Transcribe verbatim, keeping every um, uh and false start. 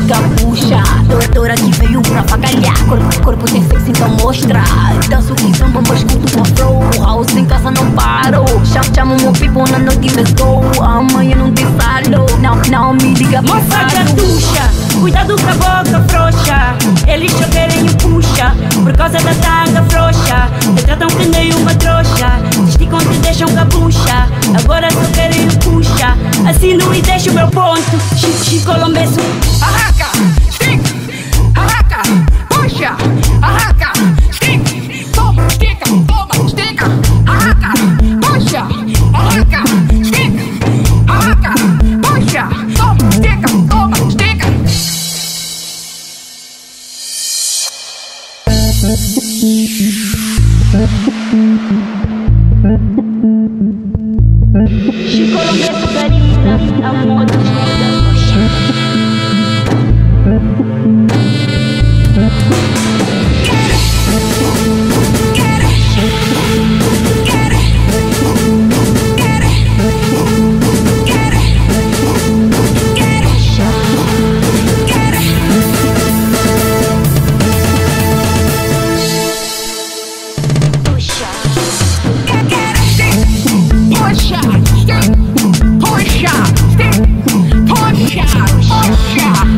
Stika Pusha. Doutora que veio pra avacalhar. Corpo, corpo tem sexo, então mostra. Danço que samba, mas escuto com flow. House em casa não paro. Chamo, chamo meu people na noite, let's go. Amanhã não tem salo. Não, não me liga pra moça de tuxa, cuidado com a boca frouxa. Eles só querem o puxa, por causa da tanga frouxa. Te tratam que nem uma trouxa, te esticam, te deixam cabucha. Agora só querem o puxa, assino e deixo o meu ponto. Chico, chico, lombeço. Arranca, stick, arranca, puxa, arranca, stick, toma, estica, toma, estica, arranca, puxa, arranca, stick, arranca, puxa, toma, estica, toma, estica. Chico, lombeço, carinha, amor do puxa. Push, stick, push, stick, push, push.